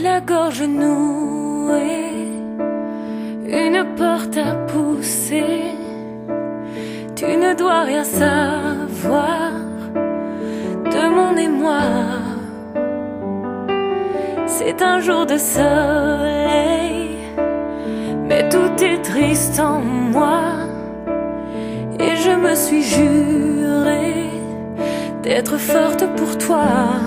la gorge nouée, une porte à pousser. Tu ne dois rien savoir de mon émoi. C'est un jour de soleil, mais tout est triste en moi. Et je me suis juré d'être forte pour toi.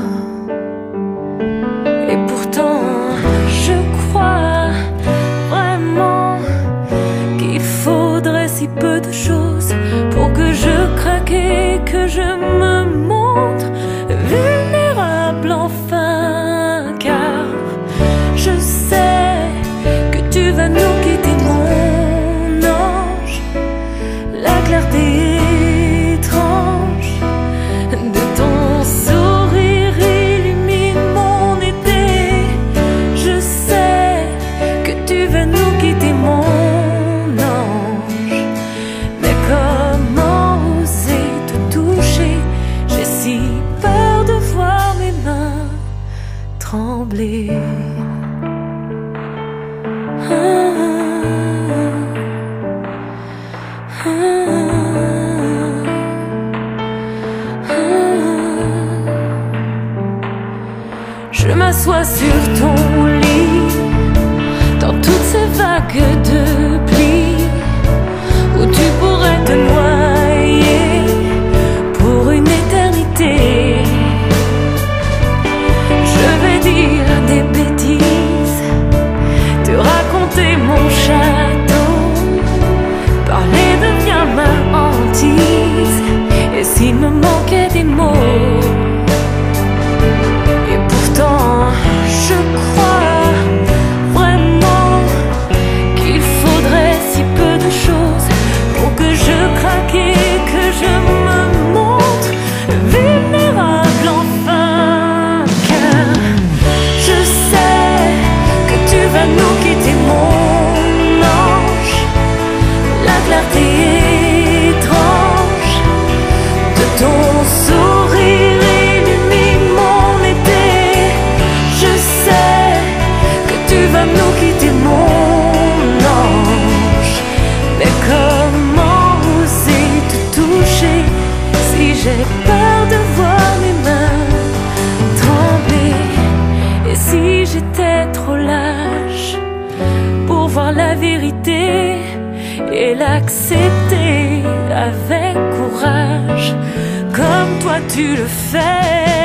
Et pourtant, je crois vraiment qu'il faudrait si peu de choses pour que je craque et que je me montre vulnérable enfin. Car je sais que tu vas nous quitter, mon ange. La clarté étrange de ton sourire illumine mon été. Je sais que tu vas nous quitter, mon ange. Mais comment oser te toucher? J'ai si peur de voir mes mains trembler. Je m'assois sur ton lit, dans toutes ces vagues de plis, où tu pourrais te noyer pour une éternité. Je vais dire des bêtises, te raconter mon château, parler devient ma hantise, et s'il me manquait des mots. Je crois vraiment qu'il faudrait si peu de choses pour que je craque et que je me montre vulnérable enfin. Car je sais que tu vas nous quitter, mon ange. La clarté étrange de ton sourire illumine mon été. Tu vas nous quitter, mon ange. Mais comment oser te toucher si j'ai peur de voir mes mains trembler? Et si j'étais trop lâche pour voir la vérité et l'accepter avec courage, comme toi tu le fais?